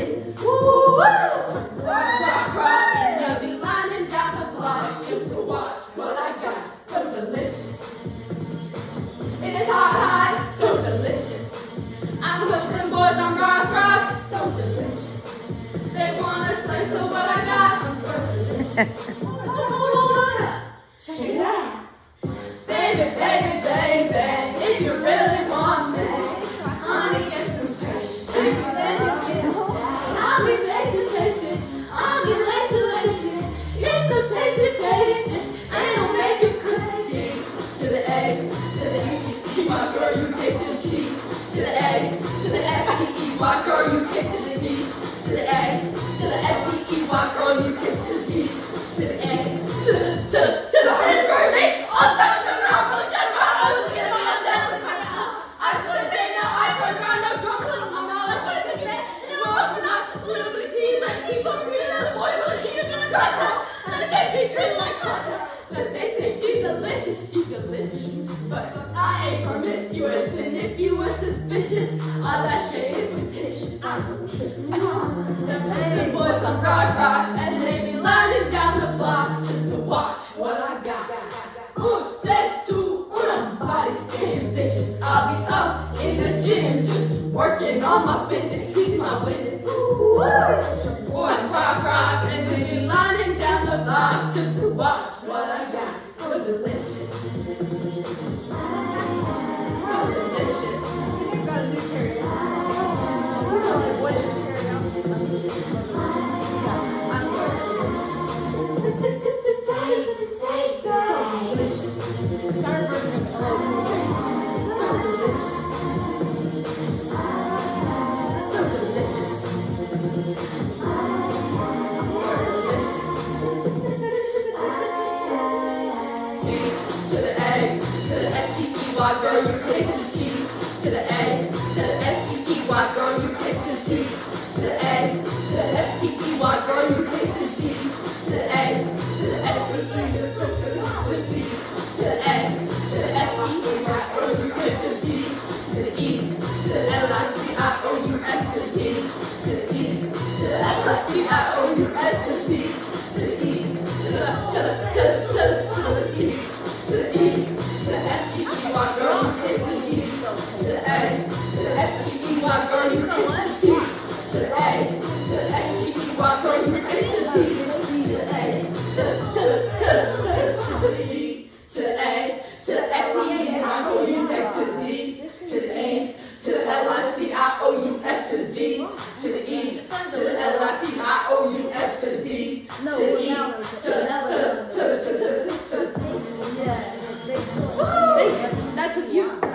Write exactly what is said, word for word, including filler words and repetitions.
witness. Woo! Rock, rock, rock, and they'll be lining down the block just to watch what I got. So delicious. It is hot, hot, so delicious. I'm with them boys on rock, rock, so delicious. They wanna slice of what I got, I'm so delicious. Hold up, check it out. Baby, baby, baby, if you really want me, honey, get some fresh drink, then you get inside. I'll be tasty, tasty, I'll be lazy, lazy. It's so tasty, tasty, and I'll make you crazy. To the A, to the E, E, my girl, you tasted the T. To the A, to the S, T, E, my girl, you tasted the D. To the A, to the S, T, E, my girl, you tasted the G. To the A, to the, to, to the hundred baby, all time to the round, really set around, I was looking at my own dad, look right now. I just wanna say now, I turn around, no drop a little mama, I wanna take it back, and then we'll open up just a little bit of tea, like keep on reading, little boys wanna keep it gonna try to, and it can't be treated like pasta. But they say she's delicious, she's delicious, but I ain't promiscuous, and if you were suspicious, all that shit is fictitious. I'm a kiss. The Pepsi boys on rock, rock, and they be lining down the block just to watch what I got. Un, tres, two, uno, body staying vicious. I'll be up in the gym just working on my fitness. She's my witness. Ooh, boy, rock, rock, and they be lining down the block just to watch what I got. So delicious. So delicious. So delicious. Girl, you taste the T. To the A, to the S T E Y, girl, you taste the T. To the A, to the S T E Y, girl, you taste the T. To the A, to the S T E, to the T. To the A, to the S T E Y, girl, you taste the T. To the E, to the L I C I O U S to the D. To the E, to the L I C I O U S to the D. To the E, to the, to the, to the, to the, to the T. To the E, to the S T E Y, girl, you taste the T. To the A, to the S T E Y, girl, you taste the T. To the A, to the S T E Y, girl, you taste the T. To the A, to the, to the, to the, to the E, to the A, to the S T E Y, girl, you taste the D. To the A, to the L I C I O U S to the D. To the E, to the L I C I O U S to the D. To the E, to the, to the, to the, to the, to the, to the, yeah. That took you.